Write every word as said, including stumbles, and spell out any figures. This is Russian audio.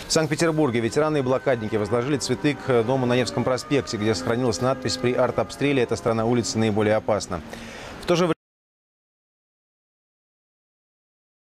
В Санкт-Петербурге ветераны и блокадники возложили цветы к дому на Невском проспекте, где сохранилась надпись: «При артобстреле эта сторона улицы наиболее опасна». В то же время